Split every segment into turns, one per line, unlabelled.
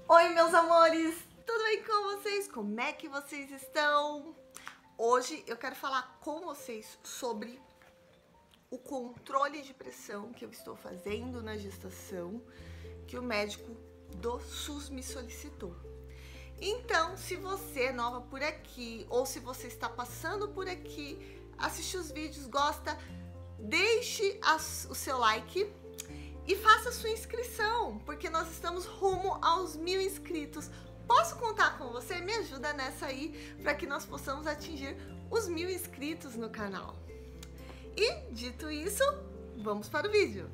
Oi, meus amores! Tudo bem com vocês? Como é que vocês estão? Hoje eu quero falar com vocês sobre o controle de pressão que eu estou fazendo na gestação, que o médico do SUS me solicitou. Então, se você é nova por aqui ou se você está passando por aqui, assiste os vídeos, gosta, deixe o seu like e faça sua inscrição, porque nós estamos rumo aos 1000 inscritos. Posso contar com você? Me ajuda nessa aí, para que nós possamos atingir os 1000 inscritos no canal. E, dito isso, vamos para o vídeo.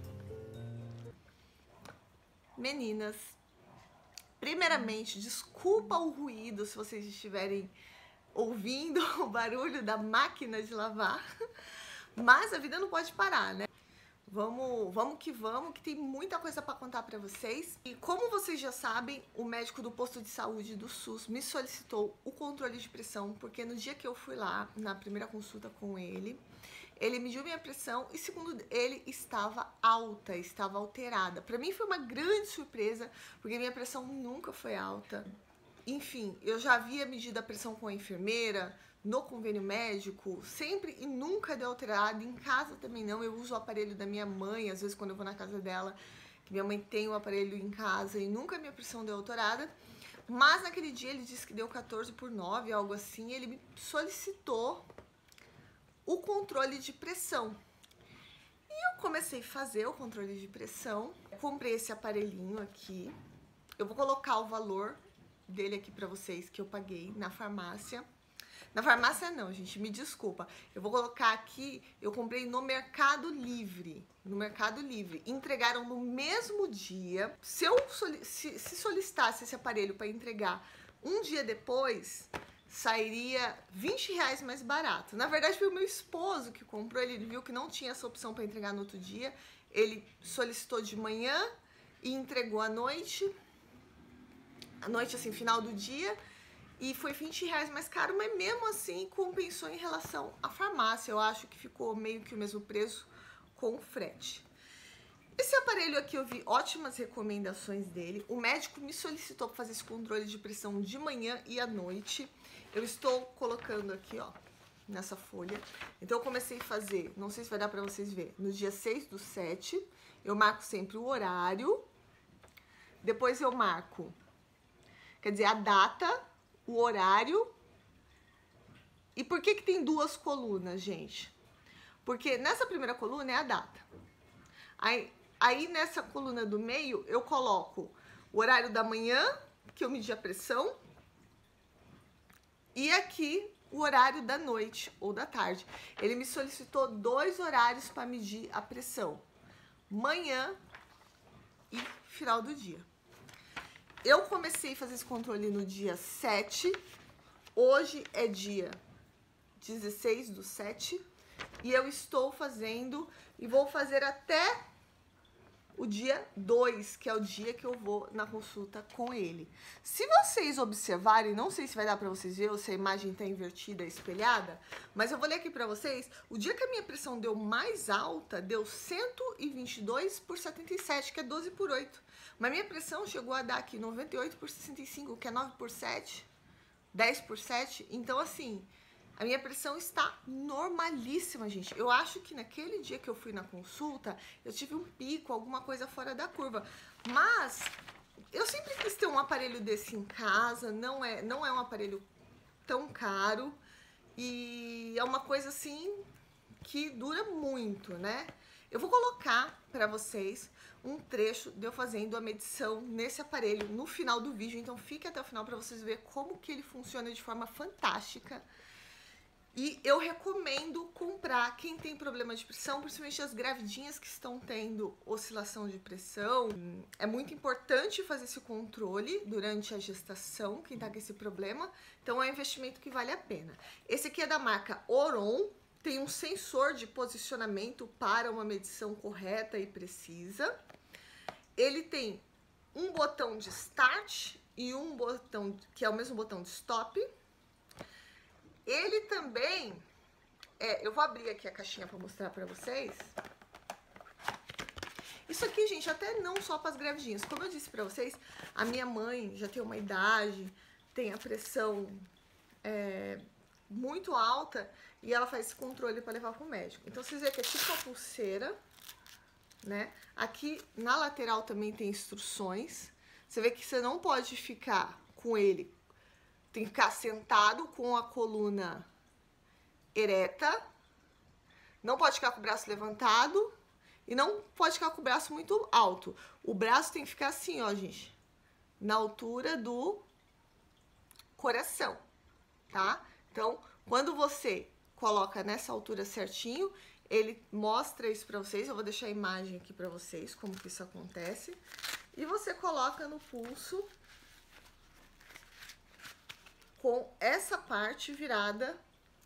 Meninas, primeiramente, desculpa o ruído se vocês estiverem ouvindo o barulho da máquina de lavar, mas a vida não pode parar, né? Vamos, que tem muita coisa para contar para vocês. E como vocês já sabem, o médico do posto de saúde do SUS me solicitou o controle de pressão, porque no dia que eu fui lá, na primeira consulta com ele mediu minha pressão e, segundo ele, estava alta, estava alterada. Para mim foi uma grande surpresa, porque minha pressão nunca foi alta. Enfim, eu já havia medido a pressão com a enfermeira, no convênio médico, sempre e nunca deu alterado. Em casa também não, eu uso o aparelho da minha mãe, às vezes quando eu vou na casa dela, que minha mãe tem o aparelho em casa e nunca minha pressão deu alterada. Mas naquele dia ele disse que deu 14/9, algo assim, e ele me solicitou o controle de pressão. E eu comecei a fazer o controle de pressão, comprei esse aparelhinho aqui, eu vou colocar o valor dele aqui pra vocês que eu paguei na farmácia. Na farmácia não, gente, me desculpa. Eu vou colocar aqui, eu comprei no Mercado Livre. No Mercado Livre. Entregaram no mesmo dia. Se eu solicitasse esse aparelho para entregar um dia depois, sairia R$20 mais barato. Na verdade, foi o meu esposo que comprou. Ele viu que não tinha essa opção para entregar no outro dia. Ele solicitou de manhã e entregou à noite. À noite, assim, final do dia. E foi R$20 mais caro, mas mesmo assim compensou em relação à farmácia. Eu acho que ficou meio que o mesmo preço com o frete. Esse aparelho aqui eu vi ótimas recomendações dele. O médico me solicitou para fazer esse controle de pressão de manhã e à noite. Eu estou colocando aqui, ó, nessa folha. Então eu comecei a fazer, não sei se vai dar para vocês verem, no dia 6/7. Eu marco sempre o horário. Depois eu marco, quer dizer, a data, o horário. E por que tem duas colunas, gente? Porque nessa primeira coluna é a data. Aí nessa coluna do meio eu coloco o horário da manhã, que eu medi a pressão, e aqui o horário da noite ou da tarde. Ele me solicitou 2 horários para medir a pressão: manhã e final do dia. Eu comecei a fazer esse controle no dia 7, hoje é dia 16/7, e eu estou fazendo e vou fazer até o dia 2, que é o dia que eu vou na consulta com ele. Se vocês observarem, não sei se vai dar para vocês verem ou se a imagem está invertida, espelhada, mas eu vou ler aqui para vocês. O dia que a minha pressão deu mais alta, deu 122/77, que é 12/8. Mas minha pressão chegou a dar aqui 98/65, que é 9/7, 10/7. Então, assim, a minha pressão está normalíssima, gente. Eu acho que naquele dia que eu fui na consulta, eu tive um pico, alguma coisa fora da curva. Mas eu sempre quis ter um aparelho desse em casa, não é um aparelho tão caro. E é uma coisa, assim, que dura muito, né? Eu vou colocar para vocês um trecho de eu fazendo a medição nesse aparelho no final do vídeo. Então fique até o final para vocês verem como que ele funciona de forma fantástica. E eu recomendo comprar quem tem problema de pressão, principalmente as gravidinhas que estão tendo oscilação de pressão. É muito importante fazer esse controle durante a gestação, quem tá com esse problema. Então é um investimento que vale a pena. Esse aqui é da marca Oron, tem um sensor de posicionamento para uma medição correta e precisa. Ele tem um botão de start e um botão que é o mesmo botão de stop. Ele também, eu vou abrir aqui a caixinha para mostrar para vocês. Isso aqui, gente, até não só para as gravidinhas. Como eu disse para vocês, a minha mãe já tem uma idade, tem a pressão muito alta e ela faz esse controle para levar pro médico. Então vocês veem que é tipo uma pulseira, né? Aqui na lateral também tem instruções. Você vê que você não pode ficar com ele, tem que ficar sentado com a coluna ereta, não pode ficar com o braço levantado e não pode ficar com o braço muito alto. O braço tem que ficar assim, ó, gente, na altura do coração, tá? Então, quando você coloca nessa altura certinho, ele mostra isso pra vocês. Eu vou deixar a imagem aqui pra vocês, como que isso acontece. E você coloca no pulso com essa parte virada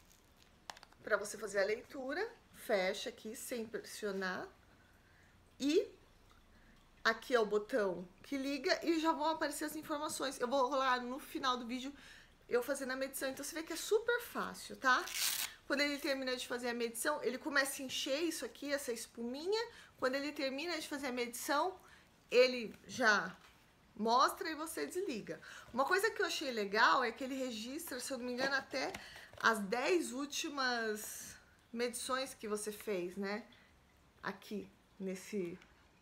pra você fazer a leitura. Fecha aqui sem pressionar. E aqui é o botão que liga e já vão aparecer as informações. Eu vou rolar no final do vídeo eu fazendo a medição. Então você vê que é super fácil, tá? Quando ele termina de fazer a medição, ele começa a encher isso aqui, essa espuminha. Quando ele termina de fazer a medição, ele já mostra e você desliga. Uma coisa que eu achei legal é que ele registra, se eu não me engano, até as 10 últimas medições que você fez, né? Aqui, nesse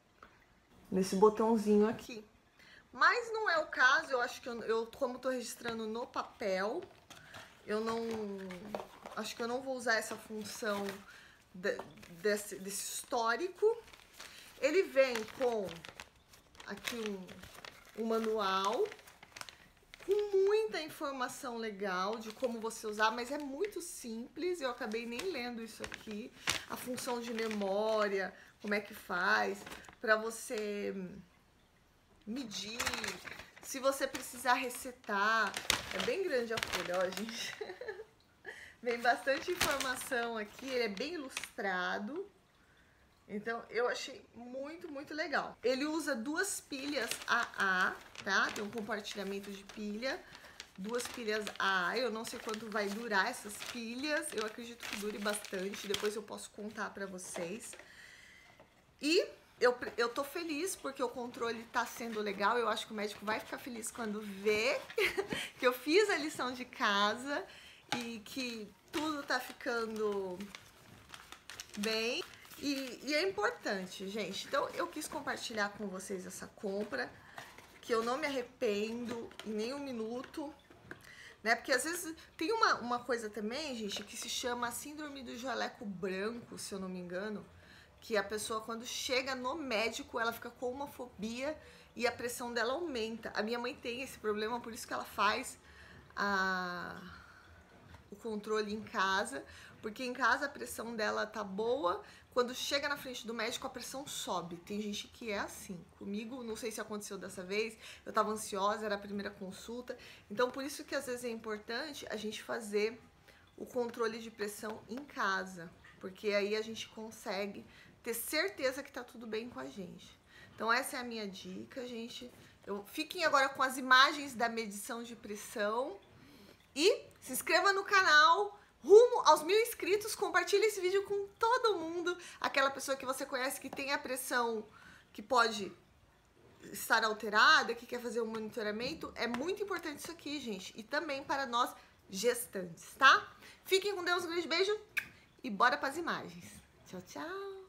botãozinho aqui. Mas não é o caso, eu acho que eu como tô registrando no papel, eu não... Acho que eu não vou usar essa função desse histórico. Ele vem com aqui um manual com muita informação legal de como você usar, mas é muito simples. Eu acabei nem lendo isso aqui. A função de memória, como é que faz, para você medir, se você precisar resetar. É bem grande a folha, ó, gente. Vem bastante informação aqui, ele é bem ilustrado. Então, eu achei muito, muito legal. Ele usa 2 pilhas AA, tá? Tem um compartilhamento de pilha. 2 pilhas AA. Eu não sei quanto vai durar essas pilhas. Eu acredito que dure bastante. Depois eu posso contar pra vocês. E eu tô feliz porque o controle tá sendo legal. Eu acho que o médico vai ficar feliz quando vê que eu fiz a lição de casa e que tudo tá ficando bem. E é importante, gente. Então, eu quis compartilhar com vocês essa compra, que eu não me arrependo em nenhum minuto, né? Porque às vezes tem uma coisa também, gente, que se chama síndrome do jaleco branco, se eu não me engano, que a pessoa, quando chega no médico, ela fica com uma fobia e a pressão dela aumenta. A minha mãe tem esse problema, por isso que ela faz o controle em casa, porque em casa a pressão dela tá boa, quando chega na frente do médico a pressão sobe. Tem gente que é assim. Comigo, não sei se aconteceu dessa vez, eu tava ansiosa, era a primeira consulta, então por isso que às vezes é importante a gente fazer o controle de pressão em casa, porque aí a gente consegue ter certeza que tá tudo bem com a gente. Então essa é a minha dica, gente. Fiquem agora com as imagens da medição de pressão e se inscreva no canal, rumo aos 1000 inscritos, compartilhe esse vídeo com todo mundo, aquela pessoa que você conhece que tem a pressão que pode estar alterada, que quer fazer um monitoramento. É muito importante isso aqui, gente, e também para nós gestantes, tá? Fiquem com Deus, um grande beijo e bora para as imagens. Tchau, tchau!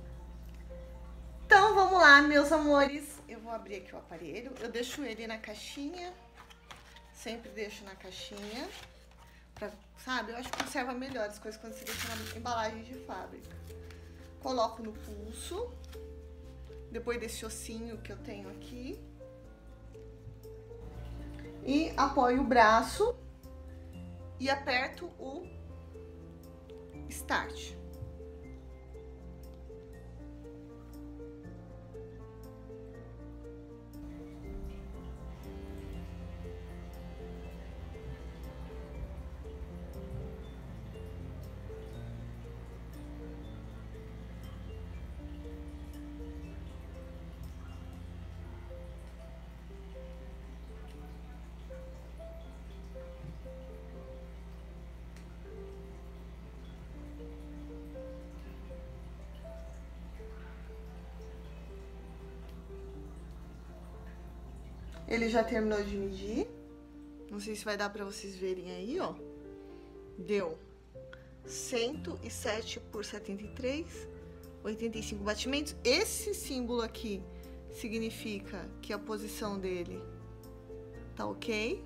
Então vamos lá, meus amores. Eu vou abrir aqui o aparelho, eu deixo ele na caixinha, sempre deixo na caixinha, pra, sabe? Eu acho que conserva melhor as coisas quando você deixa na embalagem de fábrica. Coloco no pulso, depois desse ossinho que eu tenho aqui, e apoio o braço e aperto o start. Ele já terminou de medir. Não sei se vai dar pra vocês verem aí, ó. Deu 107 por 73, 85 batimentos. Esse símbolo aqui significa que a posição dele tá ok.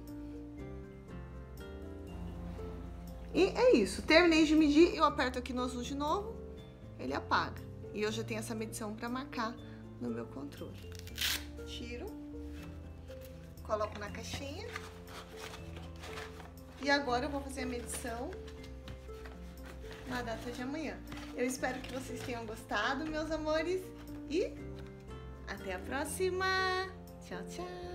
E é isso. Terminei de medir, eu aperto aqui no azul de novo, ele apaga. E eu já tenho essa medição pra marcar no meu controle. Tiro, coloco na caixinha. E agora eu vou fazer a medição na data de amanhã. Eu espero que vocês tenham gostado, meus amores. E até a próxima. Tchau, tchau.